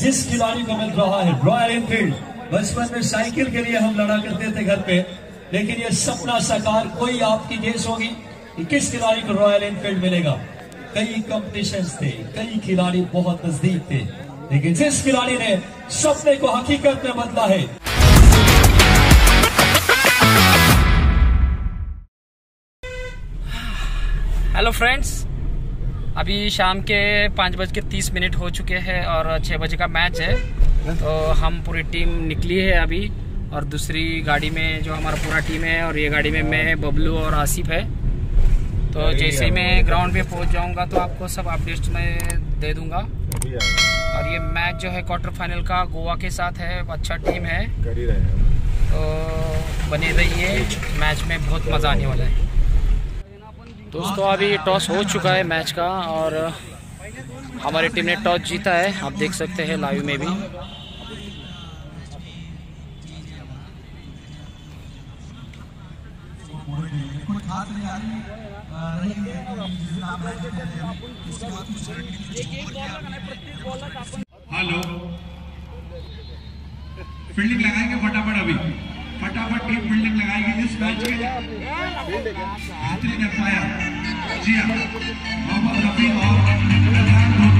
जिस खिलाड़ी को मिल रहा है रॉयल एनफील्ड। बचपन में साइकिल के लिए हम लड़ा करते थे घर पे, लेकिन ये सपना साकार कोई आपकी गेस होगी कि किस खिलाड़ी को रॉयल एनफील्ड मिलेगा। कई कॉम्पिटिशन्स थे, कई खिलाड़ी बहुत नजदीक थे, लेकिन जिस खिलाड़ी ने सपने को हकीकत में बदला है। हेलो फ्रेंड्स, अभी शाम के 5:30 हो चुके हैं और 6 बजे का मैच है। तो हम पूरी टीम निकली है अभी, और दूसरी गाड़ी में जो हमारा पूरा टीम है, और ये गाड़ी में मैं, बबलू और आसिफ है। तो जैसे ही मैं ग्राउंड पे पहुंच जाऊंगा तो आपको सब अपडेट्स मैं दे दूंगा। और ये मैच जो है क्वार्टर फाइनल का गोवा के साथ है, अच्छा टीम है, तो बने रहिए, मैच में बहुत मज़ा आने वाला है। दोस्तों अभी टॉस हो चुका है मैच का, और हमारी टीम ने टॉस जीता है, आप देख सकते हैं लाइव में भी। हेलो, फील्डिंग लगाएंगे फटाफट, अभी फटाफट टीम फील्डिंग लगाएगी इस मैच के बेहतरीन अंपायर जी हाँ, मोहम्मद रफी और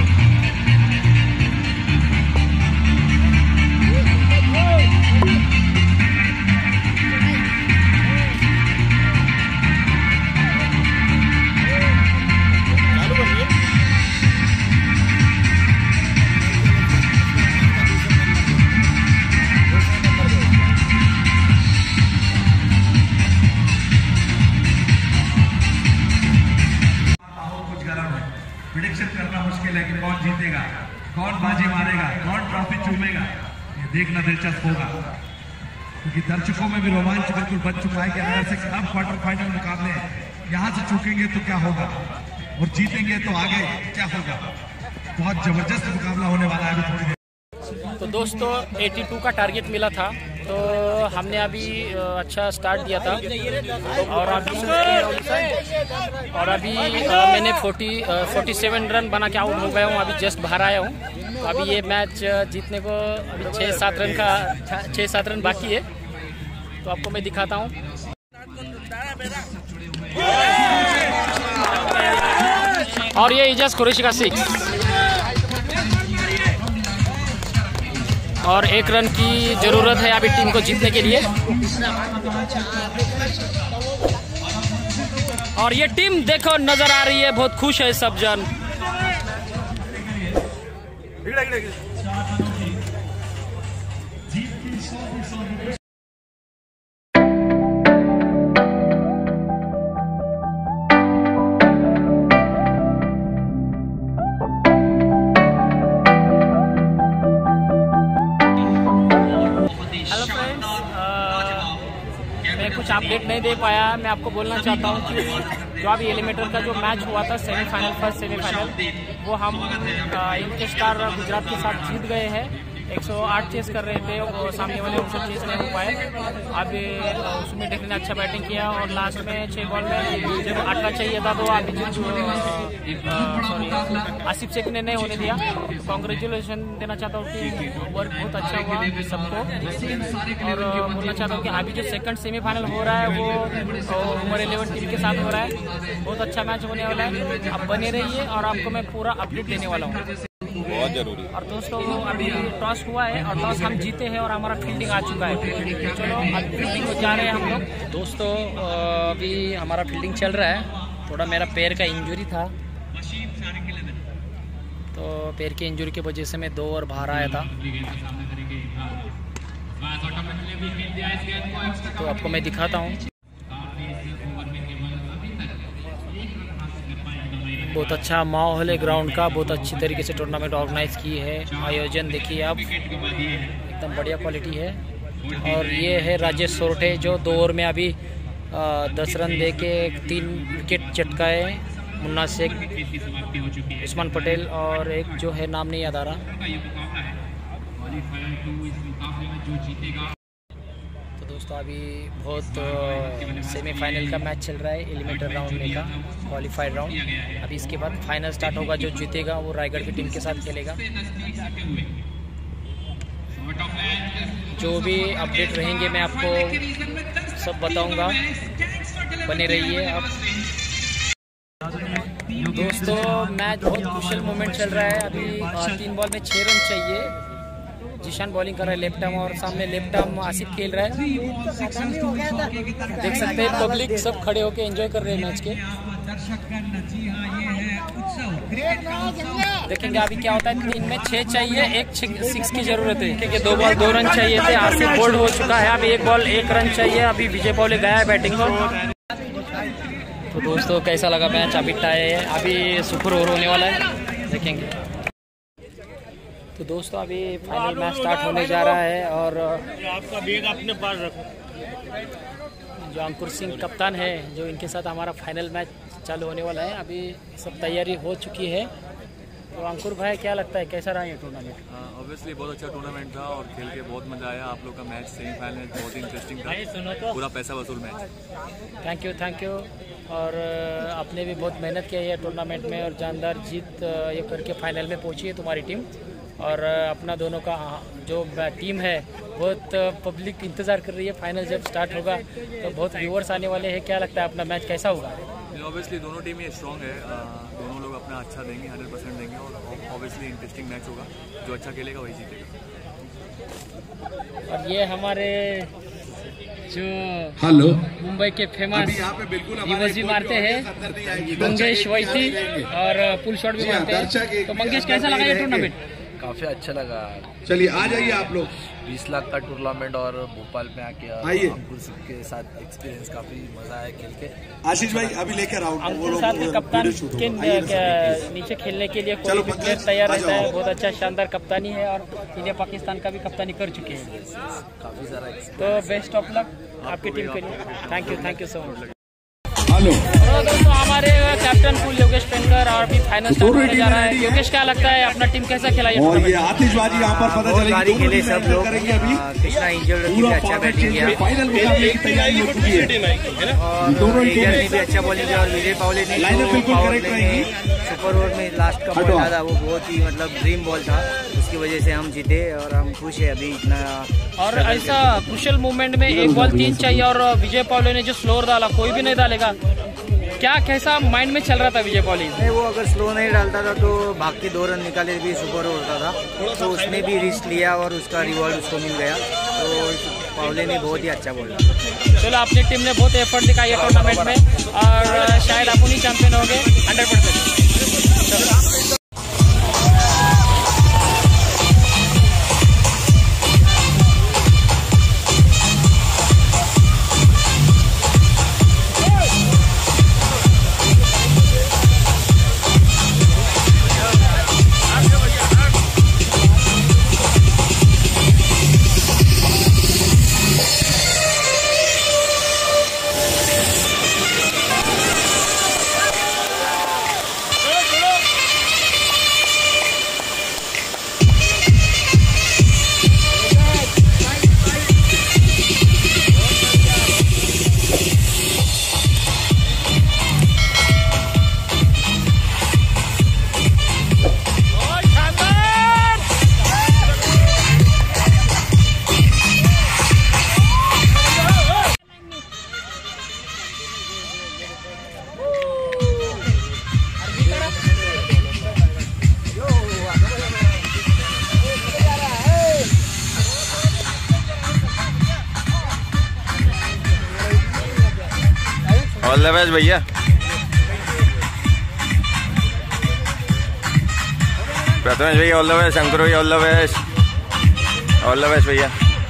प्रेडिक्शन करना मुश्किल है कि कौन जीतेगा, कौन बाजी मारेगा, कौन ट्रॉफी चूमेगा, ये देखना दिलचस्प होगा, क्योंकि दर्शकों में भी रोमांच बिल्कुल बच चुका है कि अगर ऐसे अब क्वार्टर फाइनल मुकाबले यहाँ से चूकेंगे तो क्या होगा और जीतेंगे तो आगे क्या होगा। बहुत जबरदस्त मुकाबला होने वाला है अभी थोड़ी देर। तो दोस्तों 82 का टारगेट मिला था, तो हमने अभी अच्छा स्टार्ट दिया था, और अभी मैंने 47 रन बना के आउट हो गया हूँ, अभी जस्ट बाहर आया हूँ। तो अभी ये मैच जीतने को अभी 6-7 रन बाकी है, तो आपको मैं दिखाता हूँ। और ये इजाज कुरैशी का 6 और 1 रन की जरूरत है अभी टीम को जीतने के लिए। और ये टीम देखो नजर आ रही है, बहुत खुश है सब जन। कुछ अपडेट नहीं दे पाया, मैं आपको बोलना चाहता हूँ कि जो अभी एलिमिनेटर का जो मैच हुआ था सेमीफाइनल, फर्स्ट सेमीफाइनल, वो हम इंडियन स्टार गुजरात के साथ जीत गए हैं। 108 चेस कर रहे थे, वो सामने वाले उनसे चेस नहीं हो पाए। अब उसमें डेक्लिन ने अच्छा बैटिंग किया, और लास्ट में 6 बॉल में जब 8 रन चाहिए था तो आसिफ शेख ने नहीं होने दिया। कॉन्ग्रेचुलेशन देना चाहता हूँ कि वर्क बहुत अच्छा हुआ सबको, और बोलना चाहता हूँ कि अभी जो सेकंड सेमीफाइनल हो रहा है वो उमर 11 टीम के साथ हो रहा है, बहुत अच्छा मैच होने वाला है। आप बने रहिए और आपको मैं पूरा अपडेट देने वाला हूँ, बहुत जरूरी। और दोस्तों अभी टॉस हुआ है और टॉस हम जीते हैं और हमारा फील्डिंग आ चुका है। चलो अब फील्डिंग को जा रहे हैं हम लोग। दोस्तों अभी हमारा फील्डिंग चल रहा है, थोड़ा मेरा पैर का इंजरी था, तो पैर की इंजरी की वजह से मैं 2 ओवर बाहर आया था। तो आपको मैं दिखाता हूँ, बहुत अच्छा माहौल है ग्राउंड का, बहुत अच्छी तरीके से टूर्नामेंट ऑर्गेनाइज की है। आयोजन देखिए आप, एकदम बढ़िया क्वालिटी है। और ये है राजेश सोरठे, जो 2 ओवर में अभी 10 रन दे के 3 विकेट चटकाए। मुन्ना शेख, उस्मान पटेल और एक जो है नाम नहीं याद आ रहा। तो दोस्तों अभी बहुत सेमीफाइनल का मैच चल रहा है, एलिमिनेटर राउंड में का क्वालिफाइड राउंड। अभी इसके बाद फाइनल स्टार्ट होगा, जो जीतेगा वो रायगढ़ की टीम के साथ खेलेगा। जो भी अपडेट रहेंगे मैं आपको सब बताऊंगा, बने रहिए आप दोस्तों। मैच बहुत क्रूशियल मोमेंट चल रहा है अभी। 3 बॉल में 6 रन चाहिए। जिशान बॉलिंग कर रहा है लेफ्ट आर्म और सामने लेफ्ट आर्म आसिफ खेल रहा है। देख सकते हैं पब्लिक सब खड़े होकर एंजॉय कर रहे हैं मैच के। देखेंगे अभी क्या होता है। 3 में 6 चाहिए, 1 6 की जरूरत है क्योंकि 2 बॉल 2 रन चाहिए थे। आसिफ बोल्ड हो चुका है, अभी 1 बॉल 1 रन चाहिए। अभी विजय पौले गया है बैटिंग को। तो दोस्तों कैसा लगा मैच? अभी टाई है, अभी सुपर ओवर होने वाला है, देखेंगे। तो दोस्तों अभी फाइनल मैच स्टार्ट होने जा रहा है और आपका बैग अपने पास रखो। जो अंकुर सिंह कप्तान है, जो इनके साथ हमारा फाइनल मैच चालू होने वाला है। अभी सब तैयारी हो चुकी है। तो अंकुर भाई क्या लगता है कैसा रहा ये टूर्नामेंट? ऑब्वियसली बहुत अच्छा टूर्नामेंट था और खेल के बहुत मज़ा आया। आप लोग का मैच सेमीफाइनल बहुत ही इंटरेस्टिंग था, पूरा पैसा वसूल मैच। Thank you. और आपने भी बहुत मेहनत किया है टूर्नामेंट में और जानदार जीत ये करके फाइनल में पहुंची है तुम्हारी टीम। और अपना दोनों का जो टीम है बहुत पब्लिक इंतज़ार कर रही है। फाइनल जब स्टार्ट होगा तो बहुत व्यूअर्स आने वाले हैं। क्या लगता है अपना मैच कैसा होगा? ऑब्वियसली दोनों टीम ये स्ट्रॉन्ग है, दोनों लोग अपना अच्छा देंगे, 100% देंगे और ऑब्वियसली इंटरेस्टिंग मैच होगा। जो अच्छा खेलेगा वही जीतेगा। और ये हमारे जो मुंबई के फेमस रिवर्स भी मारते हैं, मंगेश वैसी, और पुल शॉट भी मारते हैं। तो मंगेश कैसा लगा ये टूर्नामेंट? काफी अच्छा लगा। चलिए आ जाइए आप लोग। 20 लाख का टूर्नामेंट और भोपाल में आके अंकुर सिंह के साथ एक्सपीरियंस काफी मजा आया खेल के। आशीष भाई अभी लेकर आओ। अंकुर साथ के कप्तान के नीचे खेलने के लिए कोई भी प्लेयर तैयार रहता है। बहुत अच्छा शानदार कप्तानी है और इंडिया पाकिस्तान का भी कप्तानी कर चुके हैं। काफी सारा तो बेस्ट ऑफ लक आपकी टीम के लिए। Thank you so much. Hello दोस्तों हमारे कैप्टन कुल योगेश पेनकर और भी फाइनल स्टार्ट होने जा रहा है। योगेश क्या लगता है अपना टीम कैसा खेला ये? और ये आतिशबाजी यहाँ पर पता चलेगी। खेले सब लोग करेंगे अभी। कितना इंजर्ड पूरा अच्छा बैटिंग किया, फाइनल मुकाबले की तैयारी हो चुकी है। और दोनों ने भी अच्छा बॉलिंग किया और विजय पौले ने लाइनअप बिल्कुल करेक्ट रहेगी। सुपर ओवर में लास्ट का बॉल था वो बहुत ही मतलब ड्रीम बॉल था, उसकी वजह से हम जीते और हम खुश है अभी इतना। और ऐसा क्रूशियल मूवमेंट में 1 बॉल 3 चाहिए और विजय पौले ने जो स्लोअर डाला कोई भी नहीं डालेगा। क्या कैसा माइंड में चल रहा था विजय पौले? वो अगर स्लो नहीं डालता था तो भाग के 2 रन निकाले भी सुपर होता था। तो उसने भी रिस्क लिया और उसका रिवॉर्ड उसको मिल गया। तो पौले ने बहुत ही अच्छा बोला। चलो अपनी टीम ने बहुत एफर्ट दिखाई है टूर्नामेंट में और शायद अपन ही चैंपियन हो गए 100%। ऑल द बेस्ट भैया। प्रथमेश भैया ऑल द बेस्ट, शंकर भैया all the best, all the best भैया।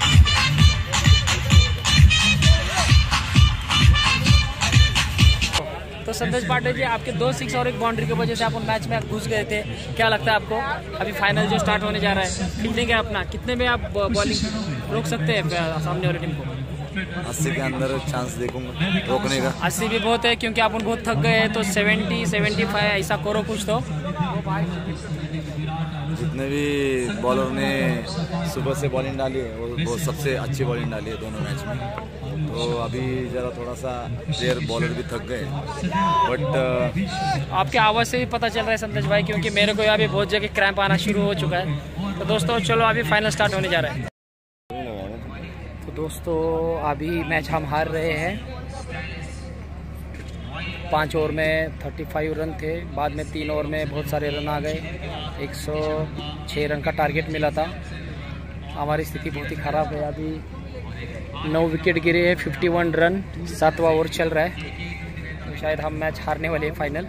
तो संदेश पांडे जी आपके 2 6 और 1 बाउंड्री की वजह से आप मैच में घुस गए थे। क्या लगता है आपको अभी फाइनल जो स्टार्ट होने जा रहा है फील्डिंग है अपना, कितने में आप बॉलिंग रोक सकते हैं सामने वाली टीम को? 80 के अंदर चांस देखूंगा रोकने का। 80 भी बहुत है क्योंकि अपन बहुत थक गए हैं। तो 70 75 ऐसा करो कुछ तो। जितने भी बॉलर ने सुबह से बॉलिंग डाली है वो सबसे अच्छी बॉलिंग डाली है दोनों मैच में। तो अभी ज़रा थोड़ा सा प्लेयर बॉलर भी थक गए, बट आपके आवाज़ से भी पता चल रहा है संतोष भाई, क्योंकि मेरे को यहाँ भी बहुत जगह क्रैम्प आना शुरू हो चुका है। तो दोस्तों चलो अभी फाइनल स्टार्ट होने जा रहा है। तो दोस्तों अभी मैच हम हार रहे हैं। 5 ओवर में 35 रन थे, बाद में 3 ओवर में बहुत सारे रन आ गए। 106 रन का टारगेट मिला था। हमारी स्थिति बहुत ही ख़राब है। अभी 9 विकेट गिरे हैं, 51 रन, 7वां ओवर चल रहा है। तो शायद हम मैच हारने वाले हैं फाइनल,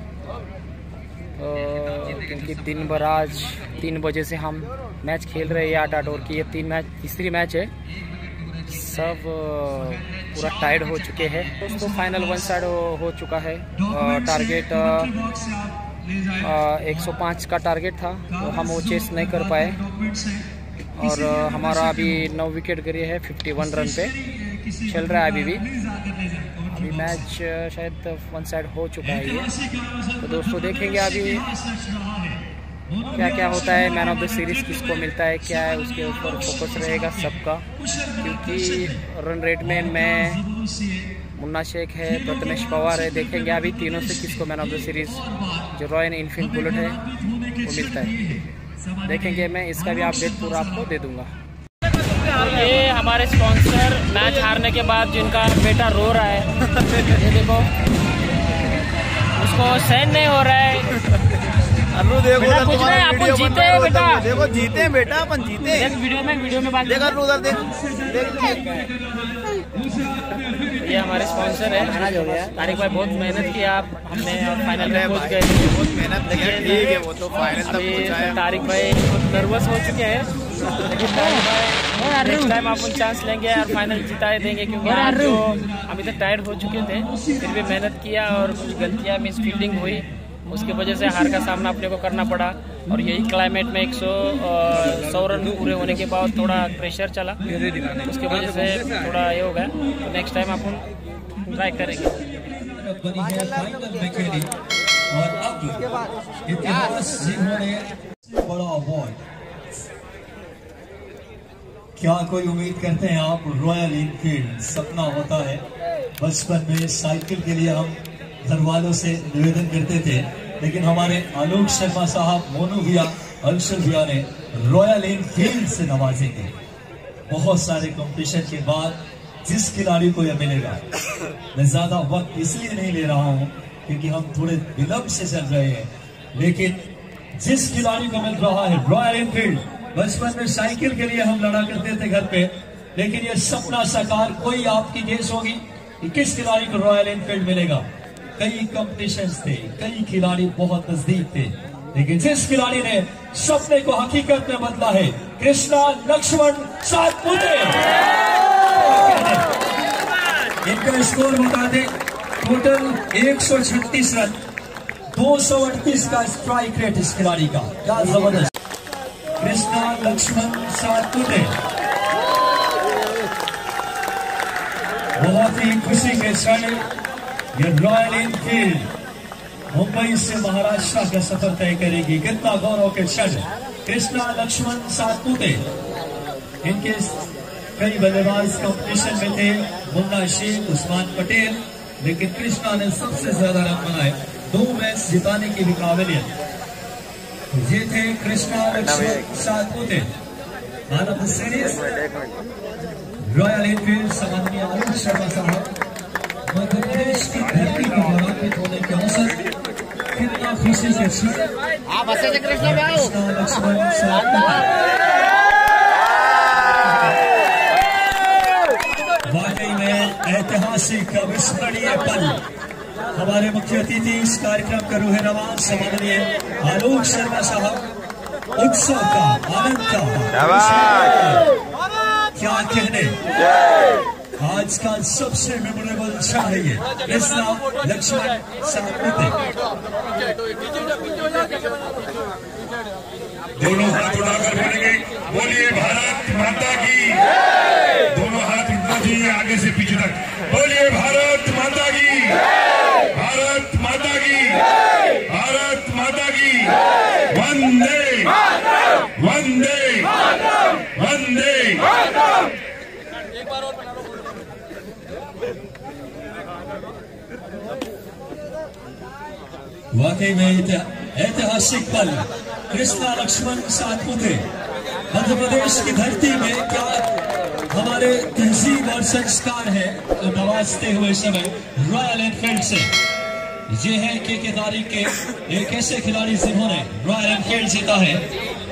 क्योंकि दिन भर आज 3 बजे से हम मैच खेल रहे हैं 8-8 ओवर की। ये तीसरी मैच है। सब पूरा टाइड हो चुके हैं। दोस्तों फाइनल 1 साइड हो चुका है। टारगेट 105 का टारगेट था, तो हम वो चेस नहीं कर पाए। और हमारा अभी 9 विकेट गिरे हैं, 51 रन पे चल रहा है अभी मैच शायद 1 साइड हो चुका है ये। तो दोस्तों देखेंगे अभी क्या क्या होता है। मैन ऑफ द सीरीज़ किसको मिलता है, क्या है, उसके ऊपर फोकस रहेगा सबका। क्योंकि रन रेट में मैं, मुन्ना शेख है, प्रथमेश पवार है। देखेंगे अभी तीनों से किसको मैन ऑफ द सीरीज़ जो रॉयल एनफील्ड बुलेट है वो मिलता है। देखेंगे, मैं इसका भी अपडेट पूरा आपको दे दूंगा। ये हमारे स्पॉन्सर मैच हारने के बाद जिनका बेटा रो रहा है, ये देखो, उसको सहन नहीं हो रहा है। देखो बेटा कुछ नहीं, अपन जीते हैं बेटा, देखो जीते हैं बेटा, अपन जीते हैं। वीडियो में बात देखा उधर देख। ये हमारे स्पॉन्सर है। तारिक भाई बहुत मेहनत किया, हमने फाइनल में पहुंच गए। बहुत मेहनत लगी, ठीक है, वो तो फाइनल तक पहुंचा है। तारिक भाई बहुत नर्वस हो चुके हैं, लेकिन तारिक भाई नेक्स्ट टाइम अपन चांस लेंगे और फाइनल जिता देंगे। क्योंकि आज जो अभी तक टायर्ड हो चुके थे, फिर भी मेहनत किया और कुछ गलतियाँ मिस फील्डिंग हुई, उसकी वजह से हार का सामना अपने को करना पड़ा। और यही क्लाइमेट में 100 रन पूरे होने के बाद थोड़ा प्रेशर चला, उसकी वजह से थोड़ा ये हो गया। तो नेक्स्ट टाइम अपन ट्राई करेंगे। और अब इतिहास जिन्होंने बड़ा अवार्ड, क्या कोई उम्मीद करते हैं आप? रॉयल एनफील्ड सपना होता है। बचपन में साइकिल के लिए हम घर वालों से निवेदन करते थे, लेकिन हमारे आलोक शर्मा साहब, मोनू भैया, अंशुल भैया ने रॉयल एनफील्ड से नवाजेंगे। बहुत सारे कंपटीशन के बाद जिस खिलाड़ी को यह मिलेगा, मैं ज्यादा वक्त इसलिए नहीं ले रहा हूं क्योंकि हम थोड़े विलंब से चल रहे हैं, लेकिन जिस खिलाड़ी को मिल रहा है रॉयल एनफील्ड, बचपन में साइकिल के लिए हम लड़ा करते थे घर पे, लेकिन ये सपना साकार कोई आपकी गेस होगी कि किस खिलाड़ी को रॉयल एनफील्ड मिलेगा? कई कंपटीशंस थे, कई खिलाड़ी बहुत नजदीक थे, लेकिन जिस खिलाड़ी ने सपने को हकीकत में बदला है, कृष्णा लक्ष्मण सातपुते। इनका स्कोर बता दें, टोटल 136 रन, 238 का स्ट्राइक रेट इस खिलाड़ी का। क्या जबरदस्त! कृष्णा लक्ष्मण सातपुते बहुत ही खुशी के क्षण। ये रॉयल एनफील्ड मुंबई से महाराष्ट्र का सफर तय करेगी। कितना गौरव के क्षण! कृष्णा लक्ष्मण सातपुते, इनके कई बल्लेबाज कंपटीशन में थे, मुन्ना शेख, उस्मान पटेल, लेकिन कृष्णा ने सबसे ज्यादा रन बनाए, 2 मैच जिताने की भी काबिलियत। ये थे Krishna Laxman Satpute, man of the series Royal Enfield. सम्माननीय आलोक शर्मा साहब, मध्य प्रदेश की धरती पर आरोपित होने के अवसर, कितना खुशी से कृष्णा लक्ष्मण वाकई में ऐतिहासिक अविस्मरणीय पल। हमारे मुख्य अतिथि इस कार्यक्रम का रूह रवान सम्माननीय आलोक शर्मा साहब, उत्सव का आनंद का क्या कहने, आज का सबसे मेमोरेबल क्षण है ये। कृष्णा लक्ष्मण सातपुते, दोनों हाथ उठाकर बोलेंगे, बोलिए भारत माता की। दोनों हाथ उठना चाहिए आगे से पीछे तक। बोलिए भारत माता की, भारत माता की, भारत माता की। वंदे वाकई में ऐतिहासिक पल। कृष्णा लक्ष्मण सातपुते, मध्य प्रदेश की धरती में क्या हमारे तहजीब और संस्कार है नवाजते हुए समय रॉयल एनफील्ड से। ये है के तारीख के एक ऐसे खिलाड़ी जिन्होंने रॉयल एनफील्ड जीता है